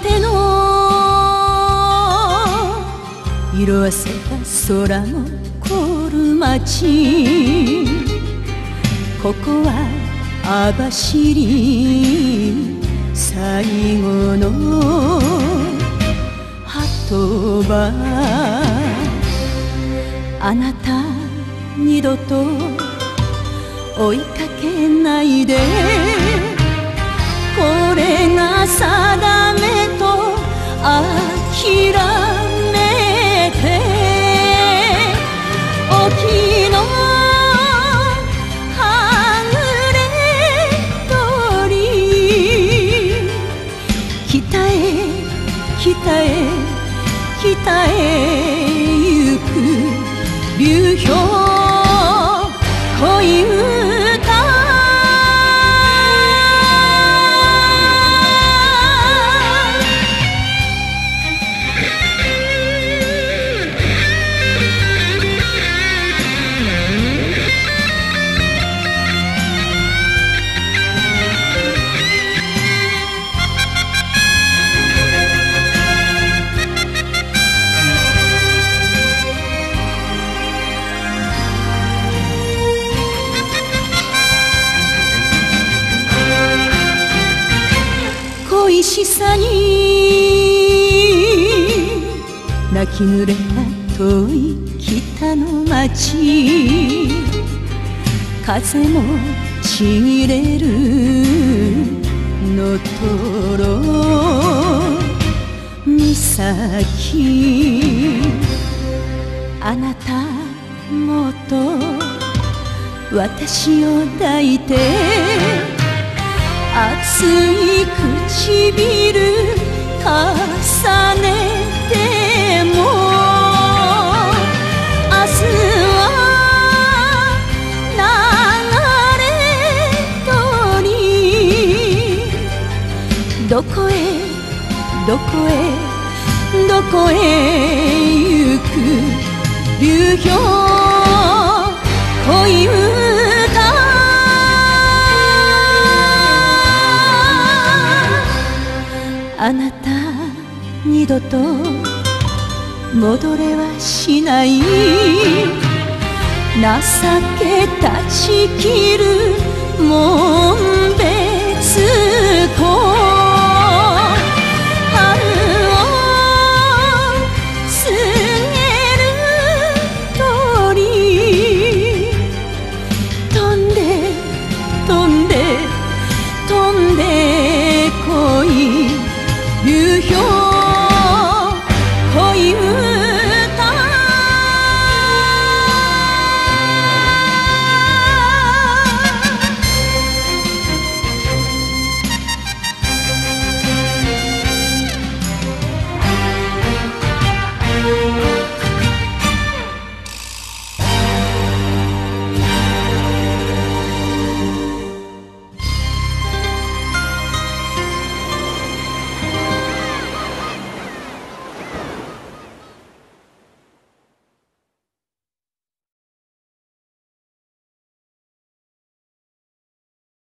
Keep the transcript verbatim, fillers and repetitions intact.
ての色あせた空の凍る街、ここは網走最後の鳩場。あなた二度と追いかけないで、これが定めと諦めて、沖のはぐれ鳥、北へ北へ北へ行く流氷恋歌。恋しさに泣き濡れた遠い北の街、風もちぎれるのとろ岬。あなたもっと私を抱いて、熱い唇重ねても、明日は流れ鳥、どこへどこへどこへ行く流氷恋歌。あなた二度と戻れはしない、情け断ち切る紋別